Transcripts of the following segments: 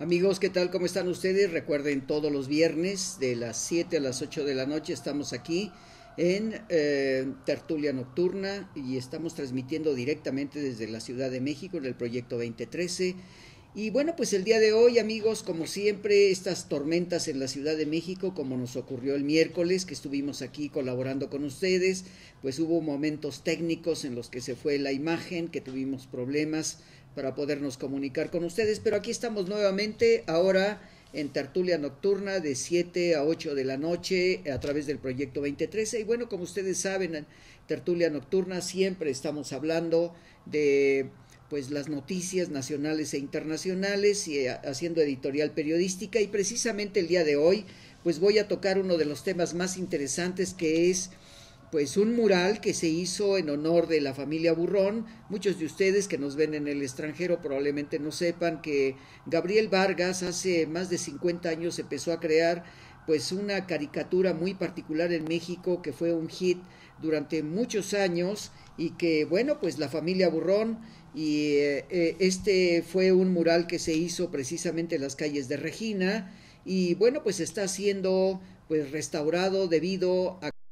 Amigos, ¿qué tal? ¿Cómo están ustedes? Recuerden, todos los viernes de las 7 a las 8 de la noche estamos aquí en Tertulia Nocturna y estamos transmitiendo directamente desde la Ciudad de México en el Proyecto 2013. Y bueno, pues el día de hoy, amigos, como siempre, estas tormentas en la Ciudad de México, como nos ocurrió el miércoles, que estuvimos aquí colaborando con ustedes, pues hubo momentos técnicos en los que se fue la imagen, que tuvimos problemas para podernos comunicar con ustedes, pero aquí estamos nuevamente, ahora en Tertulia Nocturna de 7 a 8 de la noche a través del Proyecto 2013. Y bueno, como ustedes saben, en Tertulia Nocturna siempre estamos hablando de pues las noticias nacionales e internacionales y haciendo editorial periodística, y precisamente el día de hoy pues voy a tocar uno de los temas más interesantes, que es pues un mural que se hizo en honor de la familia Burrón. Muchos de ustedes que nos ven en el extranjero probablemente no sepan que Gabriel Vargas hace más de 50 años empezó a crear pues una caricatura muy particular en México, que fue un hit durante muchos años, y que bueno, pues la familia Burrón, y este fue un mural que se hizo precisamente en las calles de Regina, y bueno, pues está siendo pues restaurado debido a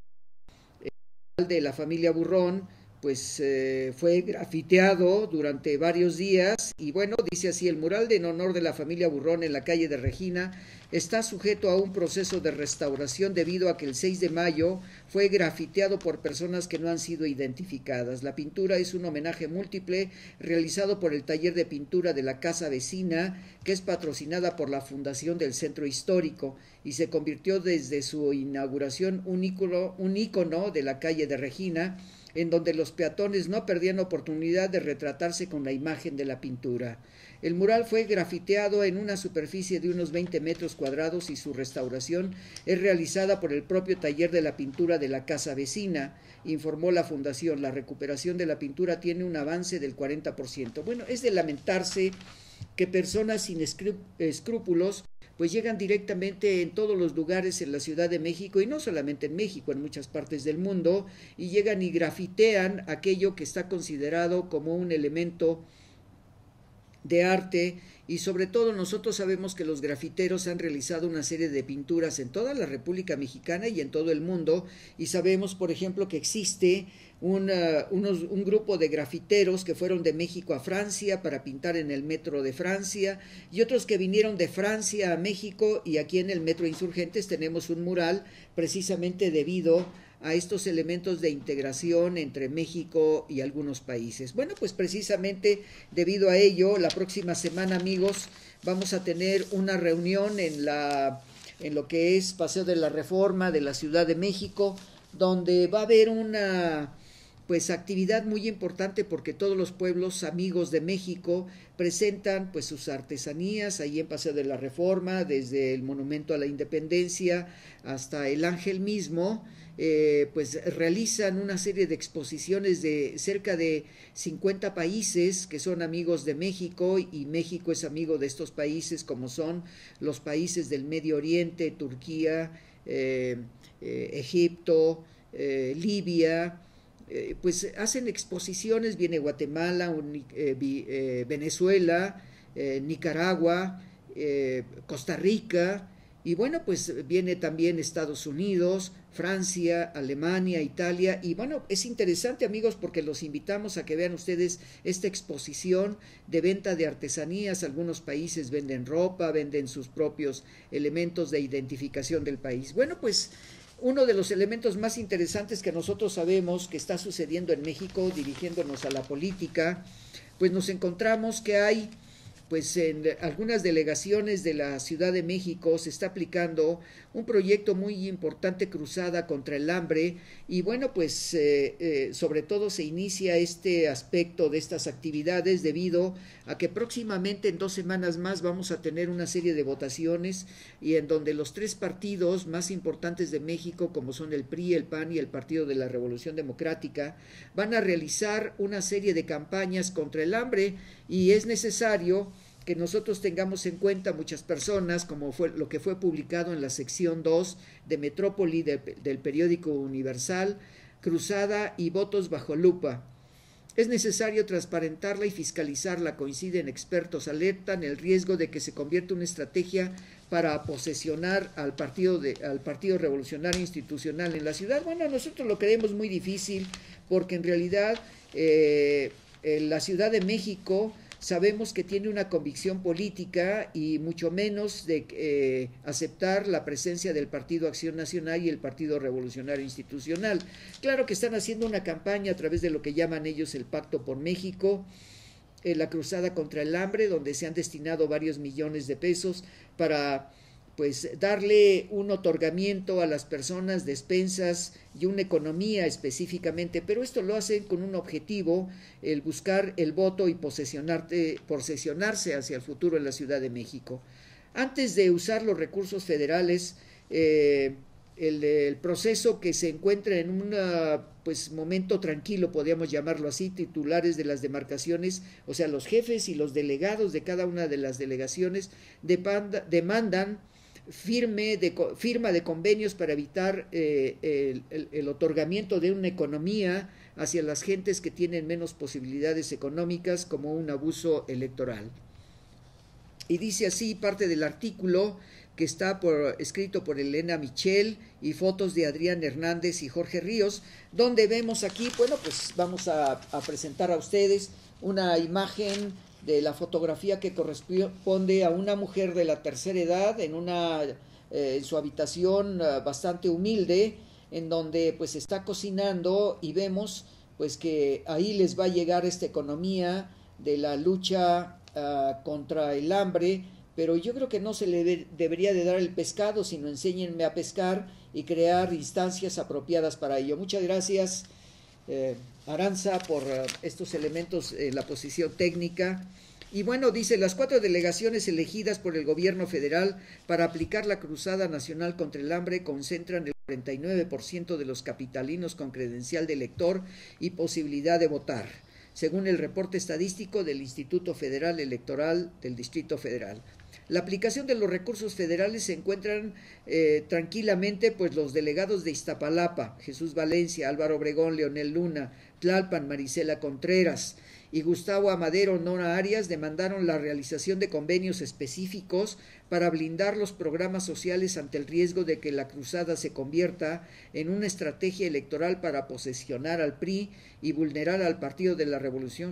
de la familia Burrón, pues fue grafiteado durante varios días. Y bueno, dice así: el mural de en honor de la familia Burrón en la calle de Regina está sujeto a un proceso de restauración debido a que el 6 de mayo fue grafiteado por personas que no han sido identificadas. La pintura es un homenaje múltiple realizado por el taller de pintura de la casa vecina, que es patrocinada por la Fundación del Centro Histórico, y se convirtió desde su inauguración un ícono de la calle de Regina, en donde los peatones no perdían oportunidad de retratarse con la imagen de la pintura. El mural fue grafiteado en una superficie de unos 20 metros cuadrados y su restauración es realizada por el propio taller de la pintura de la casa vecina, informó la fundación. La recuperación de la pintura tiene un avance del 40%. Bueno, es de lamentarse que personas sin escrúpulos pues llegan directamente en todos los lugares en la Ciudad de México, y no solamente en México, en muchas partes del mundo, y llegan y grafitean aquello que está considerado como un elemento de arte. Y sobre todo nosotros sabemos que los grafiteros han realizado una serie de pinturas en toda la República Mexicana y en todo el mundo, y sabemos, por ejemplo, que existe un grupo de grafiteros que fueron de México a Francia para pintar en el metro de Francia, y otros que vinieron de Francia a México, y aquí en el metro Insurgentes tenemos un mural precisamente debido a estos elementos de integración entre México y algunos países. Bueno, pues precisamente debido a ello, la próxima semana, amigos, vamos a tener una reunión en lo que es Paseo de la Reforma de la Ciudad de México, donde va a haber una pues actividad muy importante, porque todos los pueblos amigos de México presentan pues sus artesanías ahí en Paseo de la Reforma, desde el Monumento a la Independencia hasta el Ángel mismo. Pues realizan una serie de exposiciones de cerca de 50 países que son amigos de México, y México es amigo de estos países, como son los países del Medio Oriente, Turquía, Egipto, Libia. Pues hacen exposiciones, viene Guatemala, Venezuela, Nicaragua, Costa Rica, y bueno, pues viene también Estados Unidos, Francia, Alemania, Italia. Y bueno, es interesante, amigos, porque los invitamos a que vean ustedes esta exposición de venta de artesanías. Algunos países venden ropa, venden sus propios elementos de identificación del país. Bueno, pues uno de los elementos más interesantes que nosotros sabemos que está sucediendo en México, dirigiéndonos a la política, pues nos encontramos que hay pues en algunas delegaciones de la Ciudad de México se está aplicando un proyecto muy importante, Cruzada contra el Hambre. Y bueno, pues sobre todo se inicia este aspecto de estas actividades debido a que próximamente, en 2 semanas más, vamos a tener una serie de votaciones, y en donde los 3 partidos más importantes de México, como son el PRI, el PAN y el Partido de la Revolución Democrática, van a realizar una serie de campañas contra el hambre, y es necesario que nosotros tengamos en cuenta muchas personas, como fue lo que fue publicado en la sección 2 de Metrópoli del periódico Universal: Cruzada y votos bajo lupa. Es necesario transparentarla y fiscalizarla, coinciden expertos, alertan el riesgo de que se convierta en una estrategia para posesionar al Partido Revolucionario Institucional en la ciudad. Bueno, nosotros lo creemos muy difícil porque en realidad la Ciudad de México sabemos que tiene una convicción política y mucho menos de aceptar la presencia del Partido Acción Nacional y el Partido Revolucionario Institucional. Claro que están haciendo una campaña a través de lo que llaman ellos el Pacto por México, la Cruzada contra el Hambre, donde se han destinado varios millones de pesos para pues darle un otorgamiento a las personas, despensas y una economía específicamente, pero esto lo hacen con un objetivo, el buscar el voto y posesionarse hacia el futuro en la Ciudad de México. Antes de usar los recursos federales, el proceso que se encuentra en un momento tranquilo, podríamos llamarlo así, titulares de las demarcaciones, o sea, los jefes y los delegados de cada una de las delegaciones demandan firma de convenios para evitar el otorgamiento de una economía hacia las gentes que tienen menos posibilidades económicas como un abuso electoral. Y dice así parte del artículo que está escrito por Elena Michel y fotos de Adrián Hernández y Jorge Ríos, donde vemos aquí, bueno, pues vamos a presentar a ustedes una imagen de la fotografía que corresponde a una mujer de la tercera edad en su habitación bastante humilde, en donde pues está cocinando y vemos pues que ahí les va a llegar esta economía de la lucha contra el hambre, pero yo creo que no se le debería de dar el pescado, sino enséñenme a pescar y crear instancias apropiadas para ello. Muchas gracias, Aranza, por estos elementos, la posición técnica. Y bueno, dice, las 4 delegaciones elegidas por el gobierno federal para aplicar la Cruzada Nacional contra el Hambre concentran el 49% de los capitalinos con credencial de elector y posibilidad de votar, según el reporte estadístico del Instituto Federal Electoral del Distrito Federal. La aplicación de los recursos federales se encuentran tranquilamente, pues los delegados de Iztapalapa, Jesús Valencia, Álvaro Obregón, Leonel Luna, Tlalpan, Marisela Contreras y Gustavo Amadero Nora Arias demandaron la realización de convenios específicos para blindar los programas sociales ante el riesgo de que la cruzada se convierta en una estrategia electoral para posesionar al PRI y vulnerar al Partido de la Revolución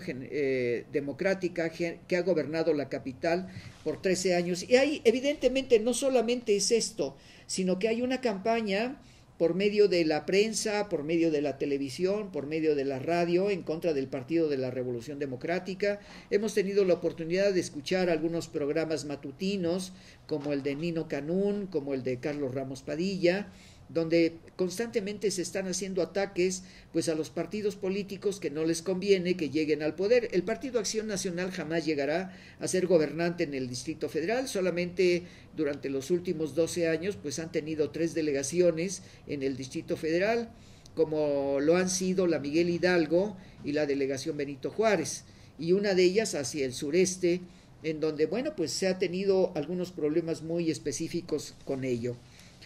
Democrática que ha gobernado la capital por 13 años. Y ahí evidentemente no solamente es esto, sino que hay una campaña por medio de la prensa, por medio de la televisión, por medio de la radio, en contra del Partido de la Revolución Democrática. Hemos tenido la oportunidad de escuchar algunos programas matutinos, como el de Nino Canún, como el de Carlos Ramos Padilla, donde constantemente se están haciendo ataques pues a los partidos políticos que no les conviene que lleguen al poder. El Partido Acción Nacional jamás llegará a ser gobernante en el Distrito Federal, solamente durante los últimos 12 años pues han tenido 3 delegaciones en el Distrito Federal, como lo han sido la Miguel Hidalgo y la delegación Benito Juárez, y una de ellas hacia el sureste, en donde bueno pues se ha tenido algunos problemas muy específicos con ello.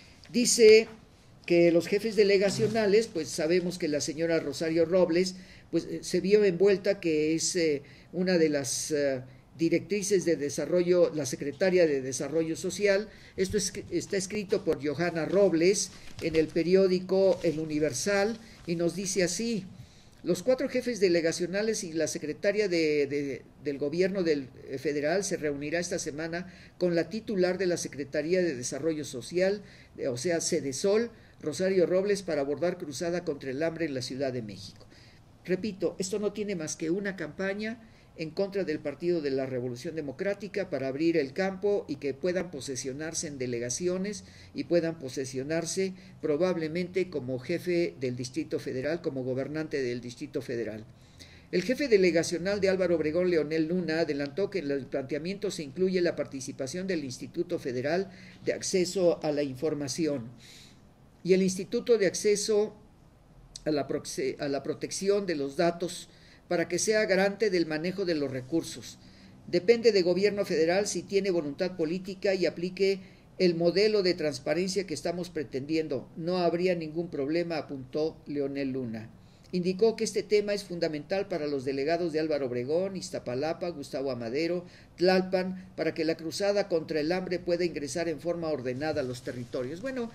Dice que los jefes delegacionales, pues sabemos que la señora Rosario Robles, pues se vio envuelta, que es una de las directrices de desarrollo, la secretaria de Desarrollo Social. Esto está escrito por Johanna Robles en el periódico El Universal y nos dice así: los 4 jefes delegacionales y la secretaria del gobierno federal se reunirá esta semana con la titular de la Secretaría de Desarrollo Social, o sea, Sedesol, Rosario Robles, para abordar cruzada contra el hambre en la Ciudad de México. Repito, esto no tiene más que una campaña en contra del Partido de la Revolución Democrática para abrir el campo y que puedan posesionarse en delegaciones y puedan posesionarse probablemente como jefe del Distrito Federal, como gobernante del Distrito Federal. El jefe delegacional de Álvaro Obregón, Leonel Luna, adelantó que en el planteamiento se incluye la participación del Instituto Federal de Acceso a la Información y el Instituto de Acceso a la Protección de los Datos para que sea garante del manejo de los recursos. Depende del gobierno federal si tiene voluntad política y aplique el modelo de transparencia que estamos pretendiendo. No habría ningún problema, apuntó Leonel Luna. Indicó que este tema es fundamental para los delegados de Álvaro Obregón, Iztapalapa, Gustavo Amadero, Tlalpan, para que la cruzada contra el hambre pueda ingresar en forma ordenada a los territorios. Bueno,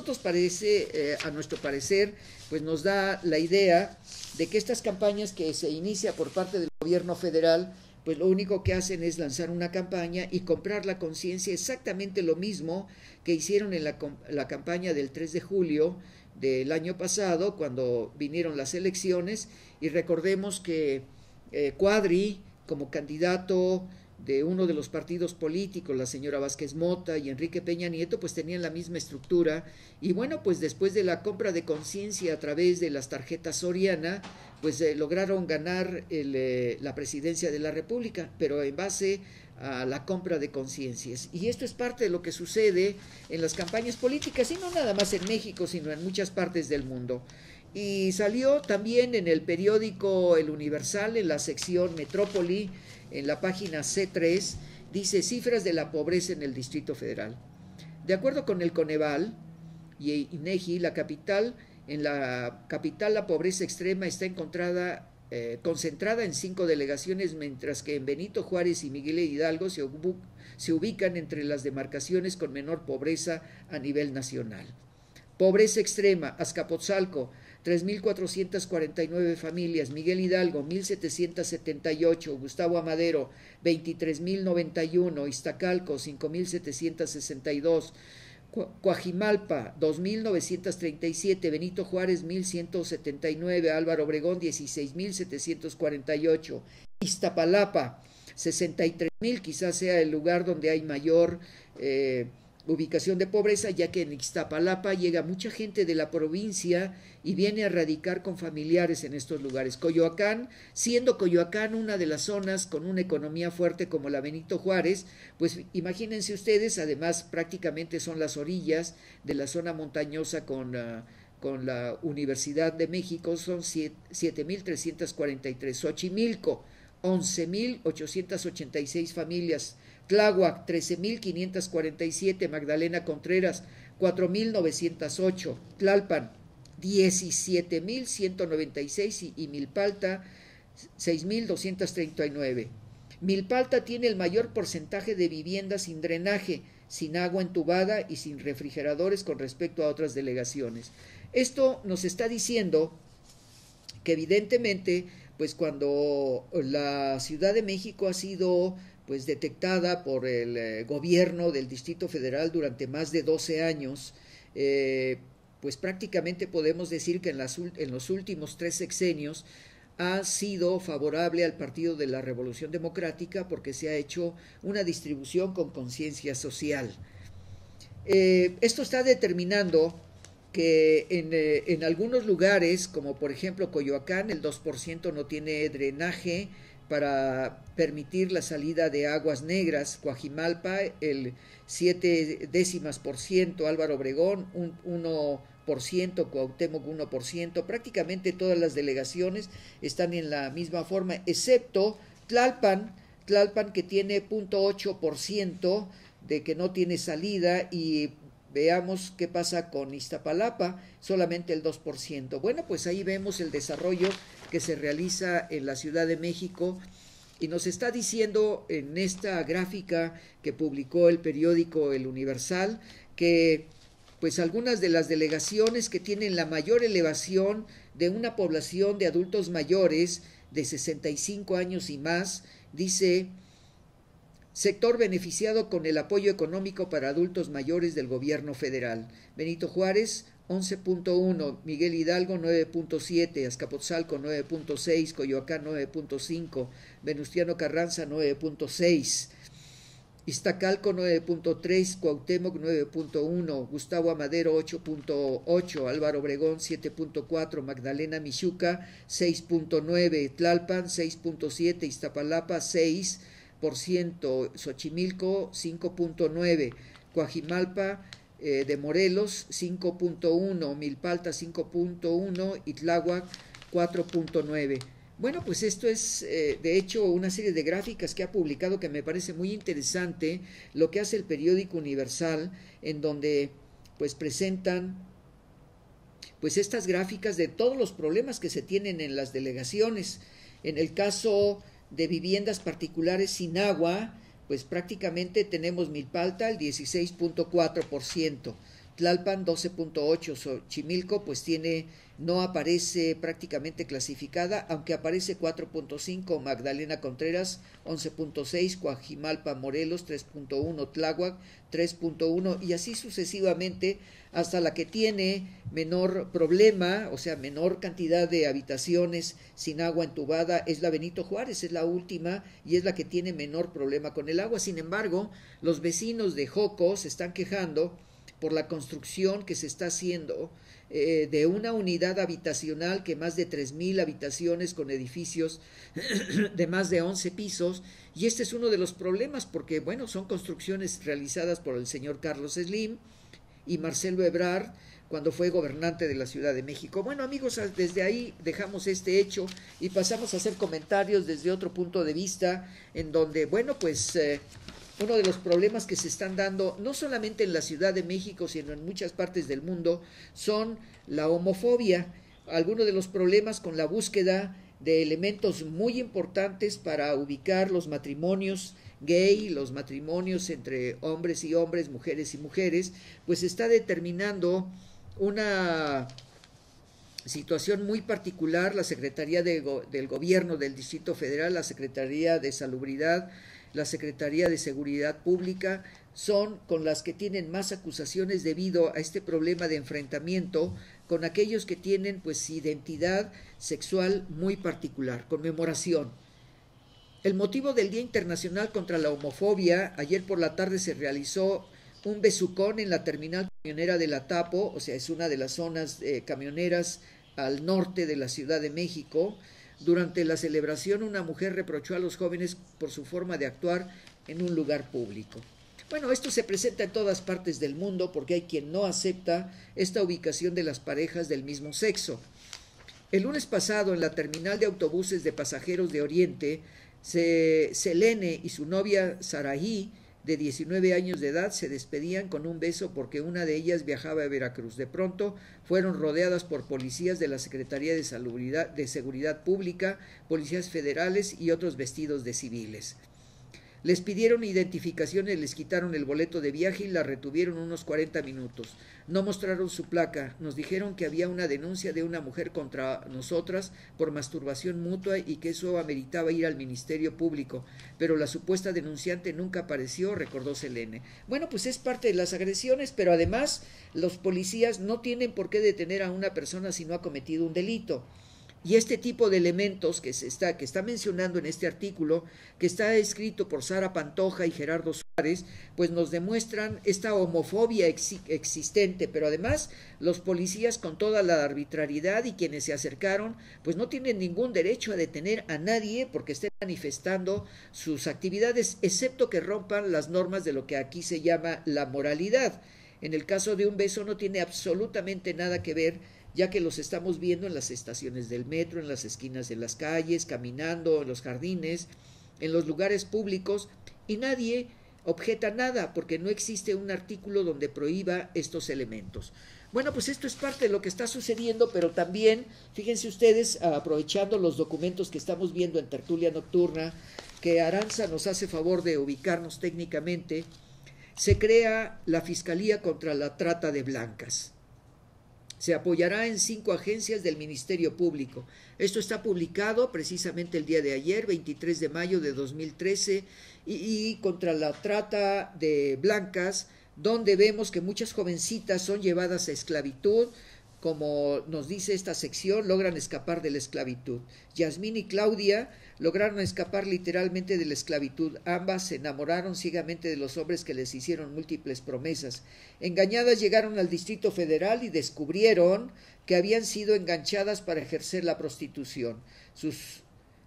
a nuestro parecer, pues nos da la idea de que estas campañas que se inicia por parte del gobierno federal, pues lo único que hacen es lanzar una campaña y comprar la conciencia, exactamente lo mismo que hicieron en la campaña del 3 de julio, del año pasado, cuando vinieron las elecciones, y recordemos que Cuadri, como candidato de uno de los partidos políticos, la señora Vázquez Mota y Enrique Peña Nieto, pues tenían la misma estructura, y bueno, pues después de la compra de conciencia a través de las tarjetas Soriana, pues lograron ganar la presidencia de la República, pero en base a la compra de conciencias. Y esto es parte de lo que sucede en las campañas políticas, y no nada más en México, sino en muchas partes del mundo. Y salió también en el periódico El Universal, en la sección Metrópoli, en la página C3, dice cifras de la pobreza en el Distrito Federal. De acuerdo con el Coneval y INEGI, en la capital la pobreza extrema está concentrada en 5 delegaciones, mientras que en Benito Juárez y Miguel Hidalgo se ubican entre las demarcaciones con menor pobreza a nivel nacional. Pobreza extrema: Azcapotzalco, 3.449 familias; Miguel Hidalgo, 1.778; Gustavo Amadero, 23.091; Iztacalco, 5.762; Coajimalpa, 2.937; Benito Juárez, 1.179; Álvaro Obregón, 16.748; Iztapalapa, 63.000, quizás sea el lugar donde hay mayor ubicación de pobreza, ya que en Iztapalapa llega mucha gente de la provincia y viene a radicar con familiares en estos lugares. Coyoacán, siendo Coyoacán una de las zonas con una economía fuerte como la Benito Juárez, pues imagínense ustedes, además prácticamente son las orillas de la zona montañosa con la Universidad de México, son 7.343. Xochimilco, 11.886 familias. Tláhuac, 13.547, Magdalena Contreras, 4.908, Tlalpan, 17.196 y Milpalta, 6.239. Milpalta tiene el mayor porcentaje de viviendas sin drenaje, sin agua entubada y sin refrigeradores con respecto a otras delegaciones. Esto nos está diciendo que evidentemente, pues cuando la Ciudad de México ha sido pues detectada por el gobierno del Distrito Federal durante más de 12 años, pues prácticamente podemos decir que en los últimos 3 sexenios ha sido favorable al Partido de la Revolución Democrática, porque se ha hecho una distribución con conciencia social. Esto está determinando que en algunos lugares, como por ejemplo Coyoacán, el 2% no tiene drenaje para permitir la salida de aguas negras; Coajimalpa, el 0.7%; Álvaro Obregón, 1%; Cuauhtémoc, 1%. Prácticamente todas las delegaciones están en la misma forma, excepto Tlalpan, que tiene 0.8% de que no tiene salida, y veamos qué pasa con Iztapalapa, solamente el 2%. Bueno, pues ahí vemos el desarrollo que se realiza en la Ciudad de México, y nos está diciendo en esta gráfica que publicó el periódico El Universal que pues algunas de las delegaciones que tienen la mayor elevación de una población de adultos mayores de 65 años y más, dice: sector beneficiado con el apoyo económico para adultos mayores del gobierno federal. Benito Juárez, 11.1, Miguel Hidalgo, 9.7, Azcapotzalco, 9.6, Coyoacán, 9.5, Venustiano Carranza, 9.6, Iztacalco, 9.3, Cuauhtémoc, 9.1, Gustavo Amadero, 8.8, Álvaro Obregón, 7.4, Magdalena Mixhuca, 6.9, Tlalpan, 6.7, Iztapalapa, 6%, Xochimilco, 5.9, Coajimalpa de Morelos, 5.1, Milpalta, 5.1 y Tláhuac, 4.9. Bueno, pues esto es de hecho una serie de gráficas que ha publicado, que me parece muy interesante lo que hace el periódico Universal, en donde pues presentan pues estas gráficas de todos los problemas que se tienen en las delegaciones. En el caso de viviendas particulares sin agua, pues prácticamente tenemos Milpalta el 16.4%, Tlalpan 12.8%, Xochimilco pues no aparece prácticamente clasificada, aunque aparece 4.5%, Magdalena Contreras 11.6%, Coajimalpa Morelos 3.1%, Tláhuac 3.1% y así sucesivamente hasta la que tiene menor problema, o sea, menor cantidad de habitaciones sin agua entubada, es la Benito Juárez, es la última y es la que tiene menor problema con el agua. Sin embargo, los vecinos de Joco se están quejando por la construcción que se está haciendo de una unidad habitacional que más de 3,000 habitaciones con edificios de más de 11 pisos, y este es uno de los problemas porque, bueno, son construcciones realizadas por el señor Carlos Slim y Marcelo Ebrard cuando fue gobernante de la Ciudad de México. Bueno, amigos, desde ahí dejamos este hecho y pasamos a hacer comentarios desde otro punto de vista en donde, bueno, pues uno de los problemas que se están dando, no solamente en la Ciudad de México, sino en muchas partes del mundo, son la homofobia, algunos de los problemas con la búsqueda de elementos muy importantes para ubicar los matrimonios gay, los matrimonios entre hombres y hombres, mujeres y mujeres, pues está determinando una situación muy particular. La Secretaría del Gobierno del Distrito Federal, la Secretaría de Salubridad, la Secretaría de Seguridad Pública, son con las que tienen más acusaciones debido a este problema de enfrentamiento con aquellos que tienen pues identidad sexual muy particular. Conmemoración. El motivo del Día Internacional contra la Homofobia, ayer por la tarde se realizó un besucón en la terminal camionera de La Tapo, o sea, es una de las zonas camioneras al norte de la Ciudad de México. Durante la celebración, una mujer reprochó a los jóvenes por su forma de actuar en un lugar público. Bueno, esto se presenta en todas partes del mundo porque hay quien no acepta esta ubicación de las parejas del mismo sexo. El lunes pasado, en la terminal de autobuses de pasajeros de Oriente, Selene y su novia Saraí, de 19 años de edad, se despedían con un beso porque una de ellas viajaba a Veracruz. De pronto fueron rodeadas por policías de la Secretaría de Seguridad Pública, policías federales y otros vestidos de civiles. Les pidieron identificaciones, les quitaron el boleto de viaje y la retuvieron unos 40 minutos. No mostraron su placa, nos dijeron que había una denuncia de una mujer contra nosotras por masturbación mutua y que eso ameritaba ir al Ministerio Público, pero la supuesta denunciante nunca apareció, recordó Selene. Bueno, pues es parte de las agresiones, pero además los policías no tienen por qué detener a una persona si no ha cometido un delito. Y este tipo de elementos que está mencionando en este artículo, que está escrito por Sara Pantoja y Gerardo Suárez, pues nos demuestran esta homofobia existente, pero además los policías con toda la arbitrariedad y quienes se acercaron, pues no tienen ningún derecho a detener a nadie porque estén manifestando sus actividades, excepto que rompan las normas de lo que aquí se llama la moralidad. En el caso de un beso no tiene absolutamente nada que ver, ya que los estamos viendo en las estaciones del metro, en las esquinas de las calles, caminando, en los jardines, en los lugares públicos, y nadie objeta nada, porque no existe un artículo donde prohíba estos elementos. Bueno, pues esto es parte de lo que está sucediendo, pero también, fíjense ustedes, aprovechando los documentos que estamos viendo en Tertulia Nocturna, que Aranza nos hace favor de ubicarnos técnicamente, se crea la Fiscalía contra la Trata de Blancas. Se apoyará en 5 agencias del Ministerio Público. Esto está publicado precisamente el día de ayer, 23 de mayo de 2013, y contra la trata de blancas, donde vemos que muchas jovencitas son llevadas a esclavitud, como nos dice esta sección, logran escapar de la esclavitud. Yasmín y Claudia lograron escapar literalmente de la esclavitud. Ambas se enamoraron ciegamente de los hombres que les hicieron múltiples promesas. Engañadas llegaron al Distrito Federal y descubrieron que habían sido enganchadas para ejercer la prostitución. Sus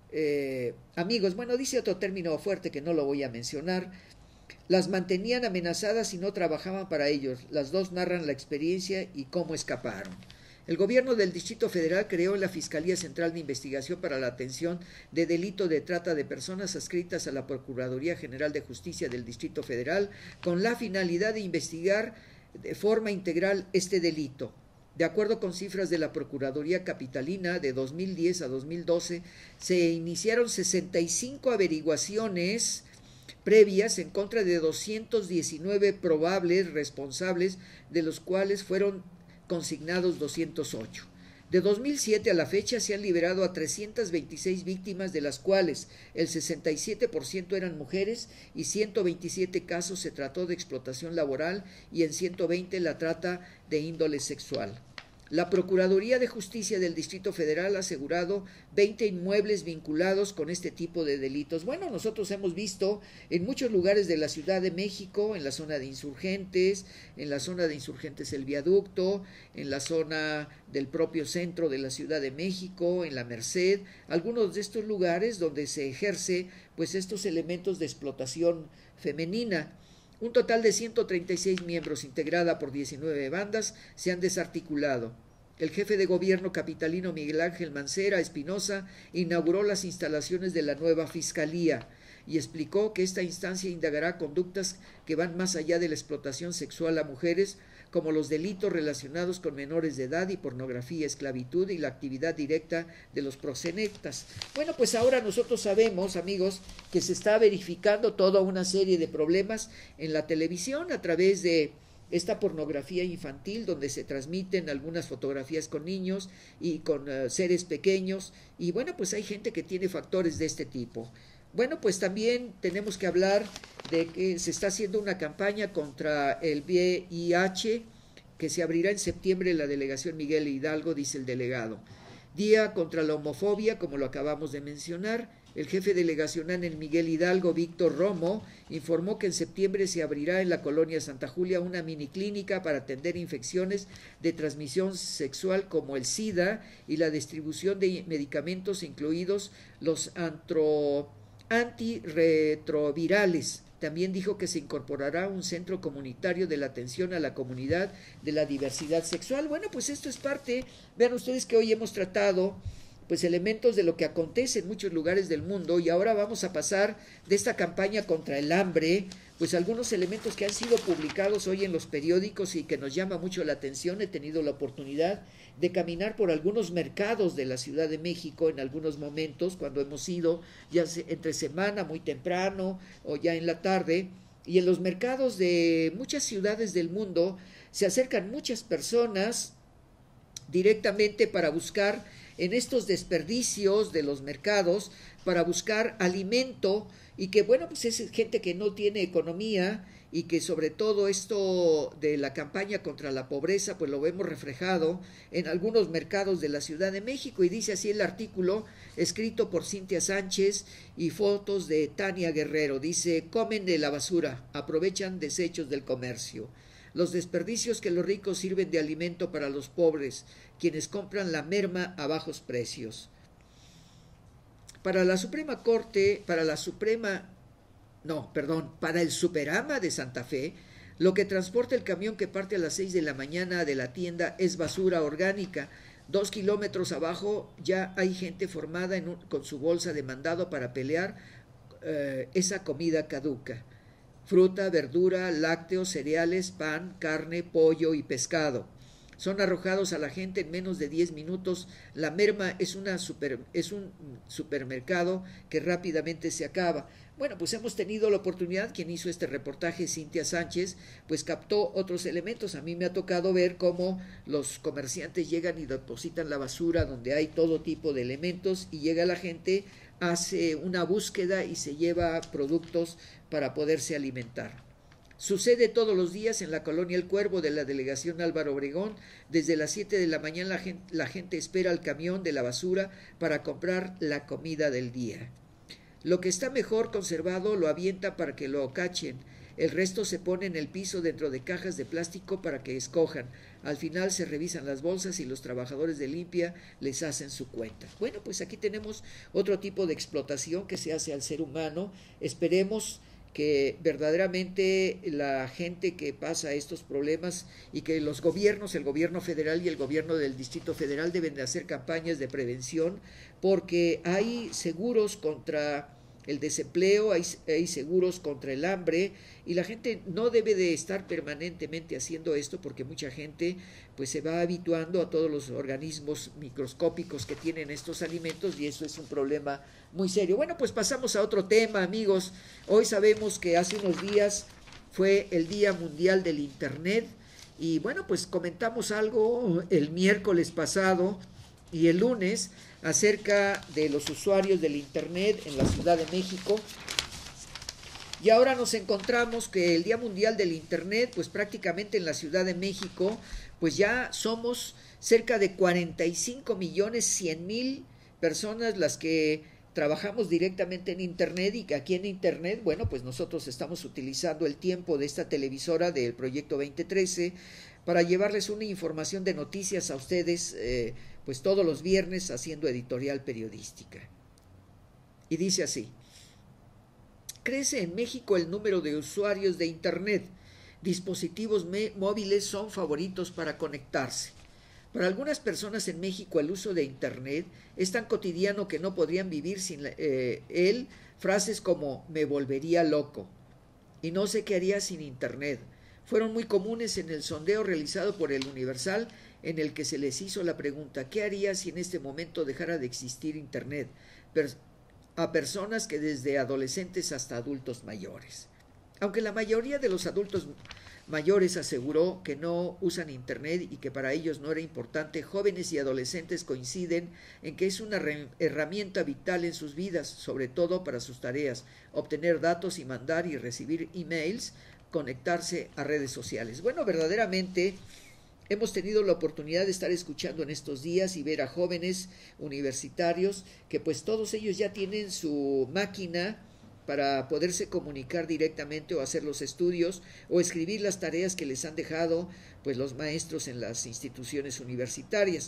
amigos, bueno, dice otro término fuerte que no lo voy a mencionar, las mantenían amenazadas y no trabajaban para ellos. Las dos narran la experiencia y cómo escaparon. El gobierno del Distrito Federal creó la Fiscalía Central de Investigación para la Atención de Delito de Trata de Personas adscritas a la Procuraduría General de Justicia del Distrito Federal con la finalidad de investigar de forma integral este delito. De acuerdo con cifras de la Procuraduría Capitalina, de 2010 a 2012, se iniciaron 65 averiguaciones previas en contra de 219 probables responsables, de los cuales fueron consignados 208. De 2007 a la fecha se han liberado a 326 víctimas, de las cuales el 67% eran mujeres y 127 casos se trató de explotación laboral y en 120 la trata de índole sexual. La Procuraduría de Justicia del Distrito Federal ha asegurado 20 inmuebles vinculados con este tipo de delitos. Bueno, nosotros hemos visto en muchos lugares de la Ciudad de México, en la zona de Insurgentes, El Viaducto, en la zona del propio centro de la Ciudad de México, en la Merced, algunos de estos lugares donde se ejerce pues estos elementos de explotación femenina. Un total de 136 miembros, integrada por 19 bandas, se han desarticulado. El jefe de gobierno capitalino Miguel Ángel Mancera Espinosa inauguró las instalaciones de la nueva Fiscalía y explicó que esta instancia indagará conductas que van más allá de la explotación sexual a mujeres, como los delitos relacionados con menores de edad y pornografía, esclavitud y la actividad directa de los proxenetas. Bueno, pues ahora nosotros sabemos, amigos, que se está verificando toda una serie de problemas en la televisión a través de esta pornografía infantil, donde se transmiten algunas fotografías con niños y con seres pequeños, y bueno, pues hay gente que tiene factores de este tipo. Bueno, pues también tenemos que hablar de que se está haciendo una campaña contra el VIH, que se abrirá en septiembre en la delegación Miguel Hidalgo, dice el delegado. Día contra la homofobia, como lo acabamos de mencionar. El jefe delegacional en Miguel Hidalgo, Víctor Romo, informó que en septiembre se abrirá en la colonia Santa Julia una miniclínica para atender infecciones de transmisión sexual como el SIDA y la distribución de medicamentos, incluidos los antirretrovirales. También dijo que se incorporará un centro comunitario de la atención a la comunidad de la diversidad sexual. Bueno, pues esto es parte, vean ustedes que hoy hemos tratado pues elementos de lo que acontece en muchos lugares del mundo, y ahora vamos a pasar de esta campaña contra el hambre, pues algunos elementos que han sido publicados hoy en los periódicos y que nos llama mucho la atención. He tenido la oportunidad de caminar por algunos mercados de la Ciudad de México en algunos momentos, cuando hemos ido ya entre semana, muy temprano o ya en la tarde, y en los mercados de muchas ciudades del mundo se acercan muchas personas directamente para buscar en estos desperdicios de los mercados, para buscar alimento, y que bueno, pues es gente que no tiene economía, y que sobre todo esto de la campaña contra la pobreza pues lo vemos reflejado en algunos mercados de la Ciudad de México. Y dice así el artículo, escrito por Cintia Sánchez y fotos de Tania Guerrero. Dice: comen de la basura, aprovechan desechos del comercio. Los desperdicios que los ricos sirven de alimento para los pobres, quienes compran la merma a bajos precios. Para el Superama de Santa Fe, lo que transporta el camión que parte a las 6 de la mañana de la tienda es basura orgánica. 2 kilómetros abajo ya hay gente formada con su bolsa de mandado para pelear esa comida caduca. Fruta, verdura, lácteos, cereales, pan, carne, pollo y pescado. Son arrojados a la gente en menos de 10 minutos. La merma es un supermercado que rápidamente se acaba. Bueno, pues hemos tenido la oportunidad, quien hizo este reportaje, Cintia Sánchez, pues captó otros elementos. A mí me ha tocado ver cómo los comerciantes llegan y depositan la basura donde hay todo tipo de elementos, y llega la gente, hace una búsqueda y se lleva productos para poderse alimentar. Sucede todos los días en la colonia El Cuervo de la delegación Álvaro Obregón. Desde las 7 de la mañana la gente espera el camión de la basura para comprar la comida del día. Lo que está mejor conservado lo avienta para que lo cachen. El resto se pone en el piso dentro de cajas de plástico para que escojan. Al final se revisan las bolsas y los trabajadores de limpia les hacen su cuenta. Bueno, pues aquí tenemos otro tipo de explotación que se hace al ser humano. Esperemos que verdaderamente la gente que pasa estos problemas, y que los gobiernos, el gobierno federal y el gobierno del Distrito Federal, deben de hacer campañas de prevención, porque hay seguros contra el desempleo, hay seguros contra el hambre, y la gente no debe de estar permanentemente haciendo esto porque mucha gente pues se va habituando a todos los organismos microscópicos que tienen estos alimentos, y eso es un problema muy serio. Bueno, pues pasamos a otro tema, amigos. Hoy sabemos que hace unos días fue el Día Mundial del Internet, y bueno, pues comentamos algo el miércoles pasado y el lunes acerca de los usuarios del Internet en la Ciudad de México. Y ahora nos encontramos que el Día Mundial del Internet, pues prácticamente en la Ciudad de México, pues ya somos cerca de 45.100.000 personas las que trabajamos directamente en Internet, y que aquí en Internet, bueno, pues nosotros estamos utilizando el tiempo de esta televisora del Proyecto 2013 para llevarles una información de noticias a ustedes, pues todos los viernes, haciendo editorial periodística. Y dice así: crece en México el número de usuarios de Internet. Dispositivos móviles son favoritos para conectarse. Para algunas personas en México el uso de Internet es tan cotidiano que no podrían vivir sin él. Frases como "me volvería loco" y "no sé qué haría sin Internet" fueron muy comunes en el sondeo realizado por el Universal, en el que se les hizo la pregunta: ¿qué haría si en este momento dejara de existir Internet? A personas que desde adolescentes hasta adultos mayores. Aunque la mayoría de los adultos mayores aseguró que no usan Internet y que para ellos no era importante, jóvenes y adolescentes coinciden en que es una herramienta vital en sus vidas, sobre todo para sus tareas, obtener datos y mandar y recibir emails, conectarse a redes sociales. Bueno, verdaderamente hemos tenido la oportunidad de estar escuchando en estos días y ver a jóvenes universitarios que pues todos ellos ya tienen su máquina para poderse comunicar directamente o hacer los estudios o escribir las tareas que les han dejado pues los maestros en las instituciones universitarias.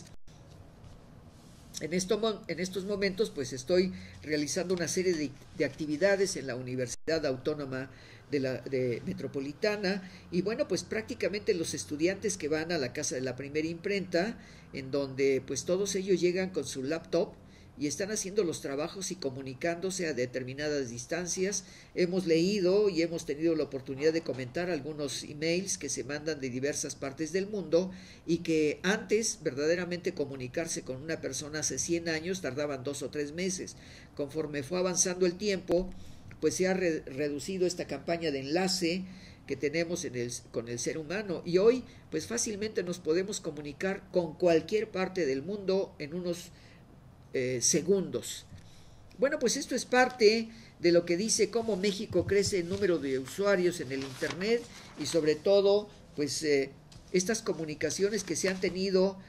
En estos momentos pues estoy realizando una serie de actividades en la Universidad Autónoma de Metropolitana, y bueno, pues prácticamente los estudiantes que van a la casa de la primera imprenta, en donde pues todos ellos llegan con su laptop y están haciendo los trabajos y comunicándose a determinadas distancias. Hemos leído y hemos tenido la oportunidad de comentar algunos emails que se mandan de diversas partes del mundo, y que antes verdaderamente comunicarse con una persona hace 100 años tardaban 2 o 3 meses. Conforme fue avanzando el tiempo, pues se ha reducido esta campaña de enlace que tenemos con el ser humano, y hoy pues fácilmente nos podemos comunicar con cualquier parte del mundo en unos segundos. Bueno, pues esto es parte de lo que dice cómo México crece en número de usuarios en el Internet, y sobre todo pues estas comunicaciones que se han tenido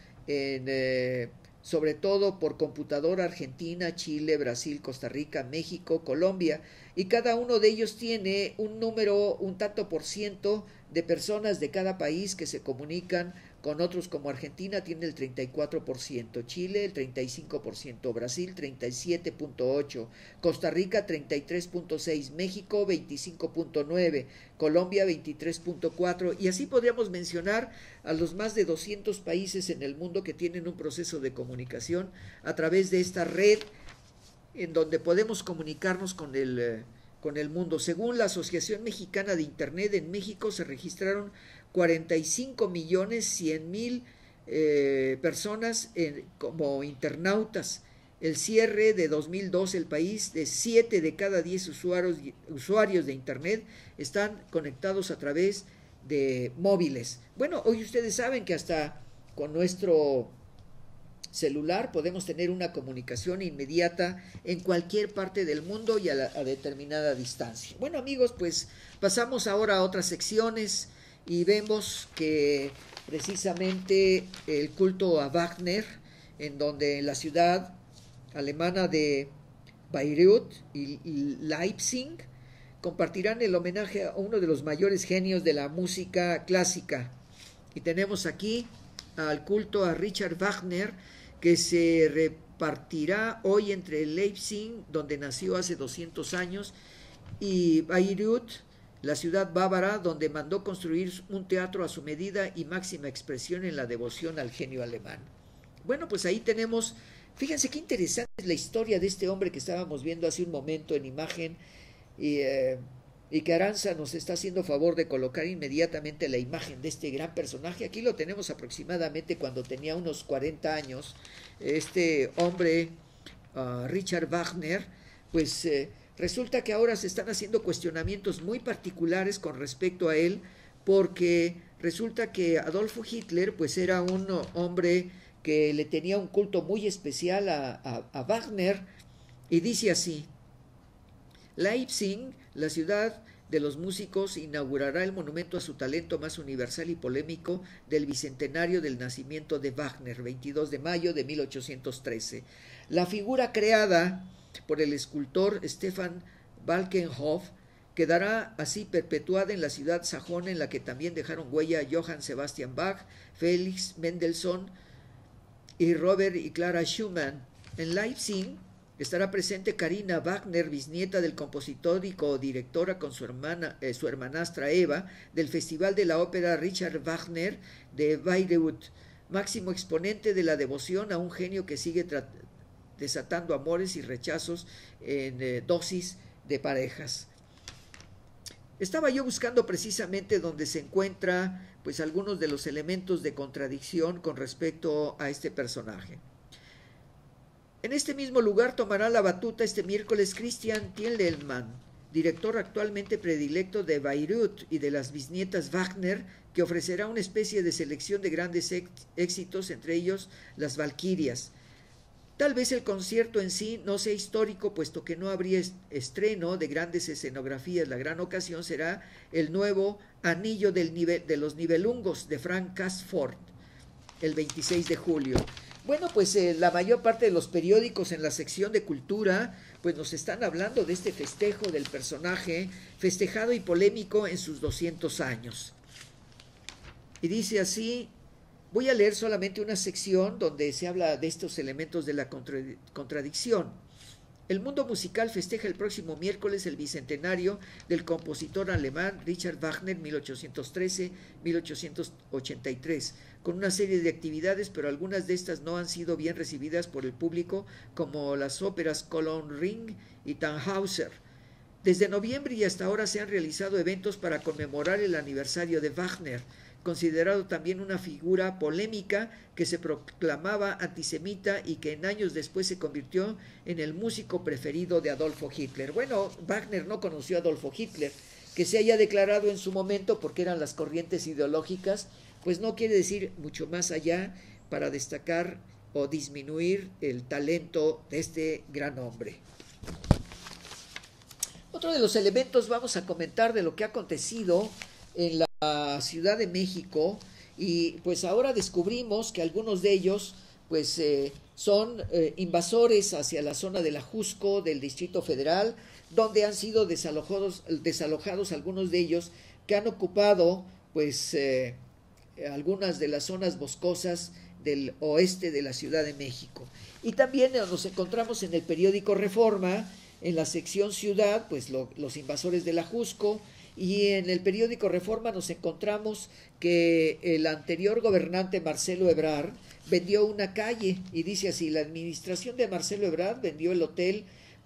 sobre todo por computadora: Argentina, Chile, Brasil, Costa Rica, México, Colombia, y cada uno de ellos tiene un número, un tanto por ciento de personas de cada país que se comunican con otros, como Argentina tiene el 34%, Chile el 35%, Brasil 37.8%, Costa Rica 33.6%, México 25.9%, Colombia 23.4%, y así podríamos mencionar a los más de 200 países en el mundo que tienen un proceso de comunicación a través de esta red, en donde podemos comunicarnos con el mundo. Según la Asociación Mexicana de Internet, en México se registraron 45.100.000 personas como internautas. El cierre de 2012, el país de 7 de cada 10 usuarios de Internet están conectados a través de móviles. Bueno, hoy ustedes saben que hasta con nuestro celular podemos tener una comunicación inmediata en cualquier parte del mundo y a determinada distancia. Bueno, amigos, pues pasamos ahora a otras secciones y vemos que precisamente el culto a Wagner, en donde en la ciudad alemana de Bayreuth y Leipzig compartirán el homenaje a uno de los mayores genios de la música clásica. Y tenemos aquí al culto a Richard Wagner, que se repartirá hoy entre Leipzig, donde nació hace 200 años, y Bayreuth, la ciudad bávara, donde mandó construir un teatro a su medida y máxima expresión en la devoción al genio alemán. Bueno, pues ahí tenemos Fíjense qué interesante es la historia de este hombre que estábamos viendo hace un momento en imagen y que Aranza nos está haciendo favor de colocar inmediatamente la imagen de este gran personaje. Aquí lo tenemos aproximadamente cuando tenía unos 40 años. Este hombre, Richard Wagner, pues resulta que ahora se están haciendo cuestionamientos muy particulares con respecto a él, porque resulta que Adolfo Hitler pues era un hombre que le tenía un culto muy especial a Wagner, y dice así: Leipzig, la ciudad de los músicos, inaugurará el monumento a su talento más universal y polémico del bicentenario del nacimiento de Wagner, 22 de mayo de 1813. La figura creada por el escultor Stefan Balkenhol quedará así perpetuada en la ciudad sajona, en la que también dejaron huella Johann Sebastian Bach, Felix Mendelssohn y Robert y Clara Schumann. En Leipzig estará presente Carina Wagner, bisnieta del compositor y codirectora con su hermanastra Eva, del Festival de la Ópera Richard Wagner de Bayreuth, máximo exponente de la devoción a un genio que sigue desatando amores y rechazos en dosis de parejas. Estaba yo buscando precisamente donde se encuentra pues algunos de los elementos de contradicción con respecto a este personaje. En este mismo lugar tomará la batuta este miércoles Christian Thielemann, director actualmente predilecto de Bayreuth y de las bisnietas Wagner, que ofrecerá una especie de selección de grandes éxitos, entre ellos las Valquirias. Tal vez el concierto en sí no sea histórico, puesto que no habría estreno de grandes escenografías. La gran ocasión será el nuevo Anillo de los Nibelungos de Frank Casford, el 26 de julio. Bueno, pues la mayor parte de los periódicos en la sección de cultura pues nos están hablando de este festejo del personaje, festejado y polémico en sus 200 años. Y dice así: voy a leer solamente una sección donde se habla de estos elementos de la contradicción. El mundo musical festeja el próximo miércoles el bicentenario del compositor alemán Richard Wagner, 1813-1883, con una serie de actividades, pero algunas de estas no han sido bien recibidas por el público, como las óperas Cologne Ring y Tannhäuser. Desde noviembre y hasta ahora se han realizado eventos para conmemorar el aniversario de Wagner, considerado también una figura polémica que se proclamaba antisemita y que en años después se convirtió en el músico preferido de Adolfo Hitler. Bueno, Wagner no conoció a Adolfo Hitler. Que se haya declarado en su momento porque eran las corrientes ideológicas, pues no quiere decir mucho más allá para destacar o disminuir el talento de este gran hombre. Otro de los elementos vamos a comentar de lo que ha acontecido en la Ciudad de México, y pues ahora descubrimos que algunos de ellos pues son invasores hacia la zona de la Ajusco del Distrito Federal, donde han sido desalojados algunos de ellos que han ocupado pues algunas de las zonas boscosas del oeste de la Ciudad de México. Y también nos encontramos en el periódico Reforma, en la sección Ciudad, pues los invasores del Ajusco. Y en el periódico Reforma nos encontramos que el anterior gobernante Marcelo Ebrard vendió una calle, y dice así: la administración de Marcelo Ebrard vendió el hotel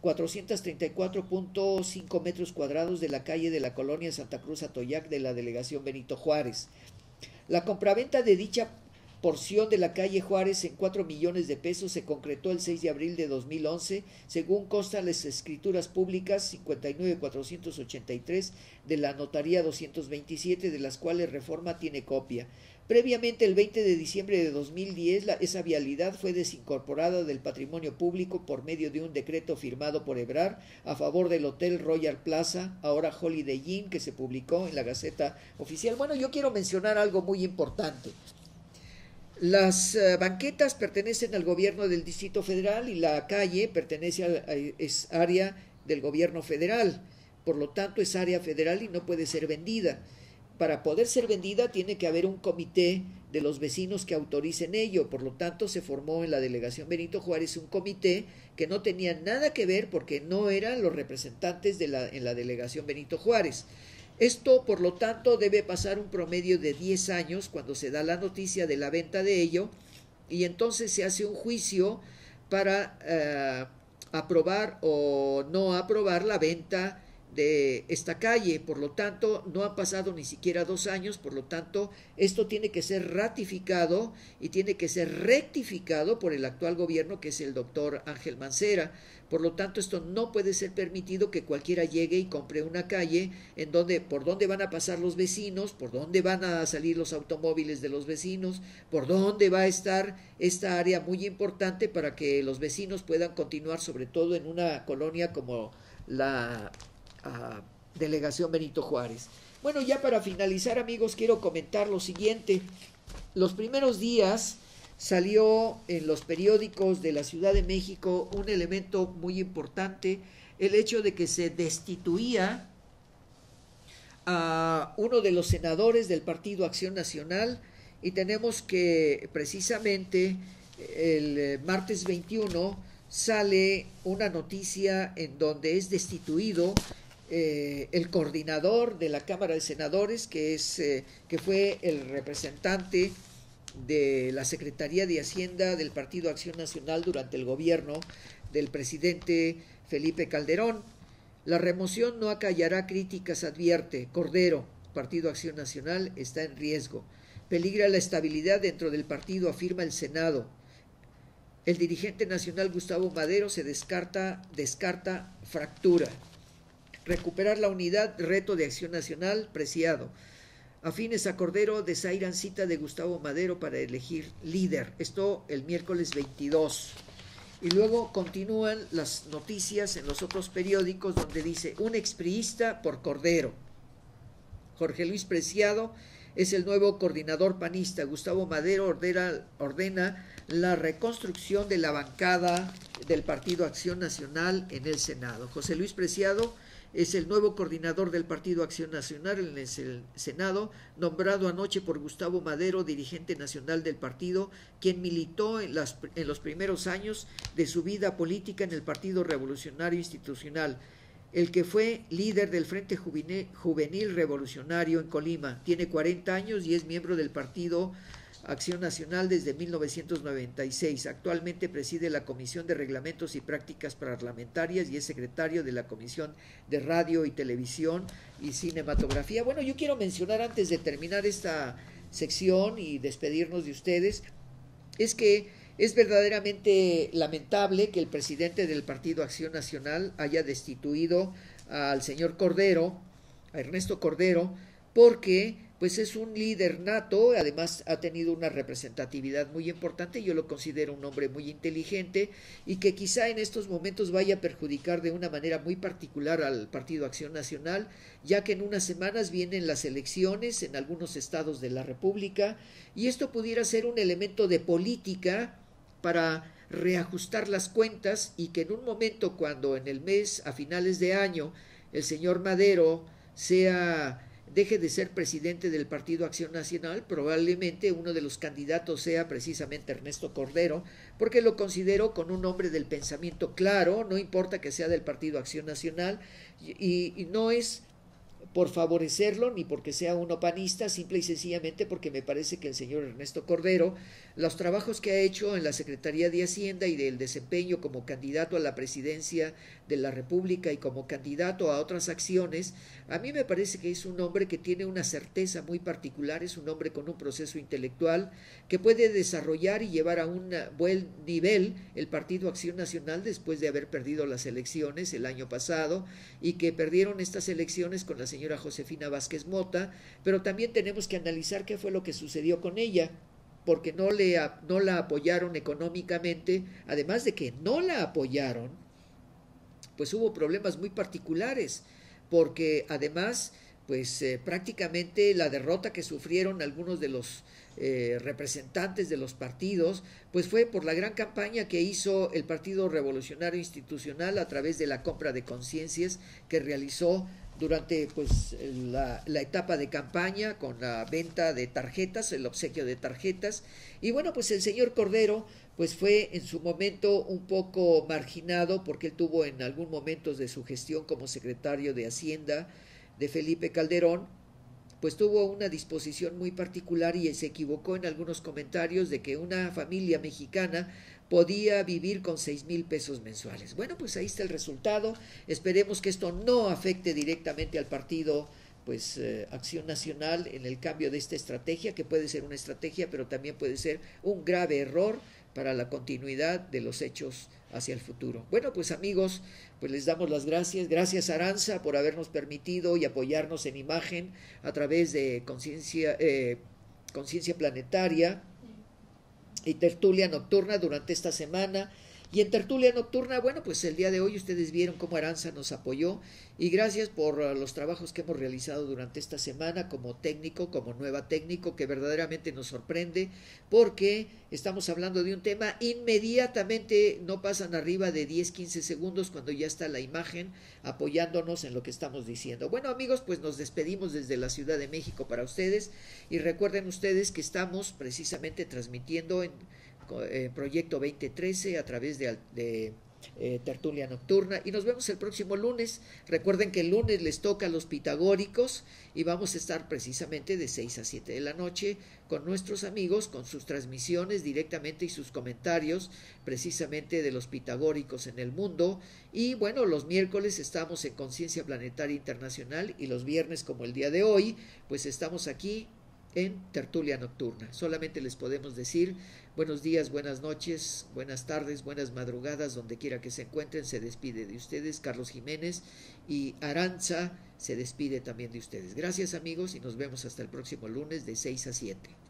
434.5 metros cuadrados de la calle de la colonia Santa Cruz Atoyac de la delegación Benito Juárez. La compraventa de dicha porción de la calle Juárez en 4 millones de pesos se concretó el 6 de abril de 2011, según constan las escrituras públicas 59483 de la notaría 227, de las cuales Reforma tiene copia. Previamente, el 20 de diciembre de 2010, esa vialidad fue desincorporada del patrimonio público por medio de un decreto firmado por Ebrard a favor del Hotel Royal Plaza, ahora Holiday Inn, que se publicó en la Gaceta Oficial. Bueno, yo quiero mencionar algo muy importante. Las banquetas pertenecen al gobierno del Distrito Federal y la calle es área del gobierno federal. Por lo tanto, es área federal y no puede ser vendida. Para poder ser vendida tiene que haber un comité de los vecinos que autoricen ello. Por lo tanto, se formó en la delegación Benito Juárez un comité que no tenía nada que ver porque no eran los representantes en la delegación Benito Juárez. Esto, por lo tanto, debe pasar un promedio de 10 años cuando se da la noticia de la venta de ello, y entonces se hace un juicio para aprobar o no aprobar la venta de esta calle. Por lo tanto, no han pasado ni siquiera 2 años, por lo tanto, esto tiene que ser ratificado y tiene que ser rectificado por el actual gobierno, que es el doctor Ángel Mancera. Por lo tanto, esto no puede ser permitido que cualquiera llegue y compre una calle en donde, por dónde van a pasar los vecinos, por dónde van a salir los automóviles de los vecinos, por dónde va a estar esta área muy importante para que los vecinos puedan continuar, sobre todo en una colonia como la Delegación Benito Juárez. Bueno, ya para finalizar, amigos, quiero comentar lo siguiente. Los primeros días salió en los periódicos de la Ciudad de México un elemento muy importante, el hecho de que se destituía a uno de los senadores del Partido Acción Nacional, y tenemos que precisamente el martes 21 sale una noticia en donde es destituido el coordinador de la Cámara de Senadores, que fue el representante de la Secretaría de Hacienda del Partido Acción Nacional durante el gobierno del presidente Felipe Calderón. La remoción no acallará críticas, advierte Cordero. Partido Acción Nacional está en riesgo. Peligra la estabilidad dentro del partido, afirma el Senado. El dirigente nacional Gustavo Madero se descarta fractura. Recuperar la unidad, reto de Acción Nacional, Preciado. Afines a Cordero desairan cita de Gustavo Madero para elegir líder. Esto el miércoles 22. Y luego continúan las noticias en los otros periódicos donde dice: un expriista por Cordero. Jorge Luis Preciado es el nuevo coordinador panista. Gustavo Madero ordena la reconstrucción de la bancada del Partido Acción Nacional en el Senado. José Luis Preciado es el nuevo coordinador del Partido Acción Nacional en el Senado, nombrado anoche por Gustavo Madero, dirigente nacional del partido, quien militó en los primeros años de su vida política en el Partido Revolucionario Institucional, el que fue líder del Frente Juvenil Revolucionario en Colima. Tiene 40 años y es miembro del Partido Acción Nacional desde 1996. Actualmente preside la Comisión de Reglamentos y Prácticas Parlamentarias y es secretario de la Comisión de Radio y Televisión y Cinematografía. Bueno, yo quiero mencionar antes de terminar esta sección y despedirnos de ustedes, es que es verdaderamente lamentable que el presidente del Partido Acción Nacional haya destituido al señor Cordero, a Ernesto Cordero, porque pues es un líder nato, además ha tenido una representatividad muy importante. Yo lo considero un hombre muy inteligente y que quizá en estos momentos vaya a perjudicar de una manera muy particular al Partido Acción Nacional, ya que en unas semanas vienen las elecciones en algunos estados de la República y esto pudiera ser un elemento de política para reajustar las cuentas, y que en un momento cuando en el mes, a finales de año, el señor Madero deje de ser presidente del Partido Acción Nacional, probablemente uno de los candidatos sea precisamente Ernesto Cordero, porque lo considero con un hombre del pensamiento claro, no importa que sea del Partido Acción Nacional, y no es por favorecerlo ni porque sea uno panista, simple y sencillamente porque me parece que el señor Ernesto Cordero, los trabajos que ha hecho en la Secretaría de Hacienda y del desempeño como candidato a la presidencia de la República y como candidato a otras acciones, a mí me parece que es un hombre que tiene una certeza muy particular, es un hombre con un proceso intelectual que puede desarrollar y llevar a un buen nivel el Partido Acción Nacional después de haber perdido las elecciones el año pasado, y que perdieron estas elecciones con la señora Josefina Vázquez Mota, pero también tenemos que analizar qué fue lo que sucedió con ella, porque no la apoyaron económicamente. Además de que no la apoyaron, pues hubo problemas muy particulares, porque además pues prácticamente la derrota que sufrieron algunos de los representantes de los partidos, pues fue por la gran campaña que hizo el Partido Revolucionario Institucional a través de la compra de conciencias que realizó durante pues la etapa de campaña, con la venta de tarjetas, el obsequio de tarjetas. Y bueno, pues el señor Cordero pues fue en su momento un poco marginado, porque él tuvo en algún momento de su gestión como secretario de Hacienda de Felipe Calderón, pues tuvo una disposición muy particular y se equivocó en algunos comentarios de que una familia mexicana podía vivir con 6,000 pesos mensuales. Bueno, pues ahí está el resultado. Esperemos que esto no afecte directamente al partido Acción Nacional en el cambio de esta estrategia, que puede ser una estrategia, pero también puede ser un grave error para la continuidad de los hechos hacia el futuro. Bueno, pues amigos, pues les damos las gracias. Gracias, Aranza, por habernos permitido y apoyarnos en imagen a través de Conciencia Planetaria y Tertulia Nocturna durante esta semana. Y en Tertulia Nocturna, bueno, pues el día de hoy ustedes vieron cómo Aranza nos apoyó, y gracias por los trabajos que hemos realizado durante esta semana como técnico, como nueva técnico, que verdaderamente nos sorprende, porque estamos hablando de un tema, inmediatamente no pasan arriba de 10-15 segundos cuando ya está la imagen apoyándonos en lo que estamos diciendo. Bueno, amigos, pues nos despedimos desde la Ciudad de México para ustedes, y recuerden ustedes que estamos precisamente transmitiendo en Proyecto 2013 a través de Tertulia Nocturna, y nos vemos el próximo lunes. Recuerden que el lunes les toca a los pitagóricos y vamos a estar precisamente de 6 a 7 de la noche con nuestros amigos, con sus transmisiones directamente y sus comentarios precisamente de los pitagóricos en el mundo. Y bueno, los miércoles estamos en Conciencia Planetaria Internacional, y los viernes, como el día de hoy, pues estamos aquí en Tertulia Nocturna. Solamente les podemos decir buenos días, buenas noches, buenas tardes, buenas madrugadas, donde quiera que se encuentren. Se despide de ustedes Carlos Jiménez, y Aranza se despide también de ustedes. Gracias, amigos, y nos vemos hasta el próximo lunes de 6 a 7.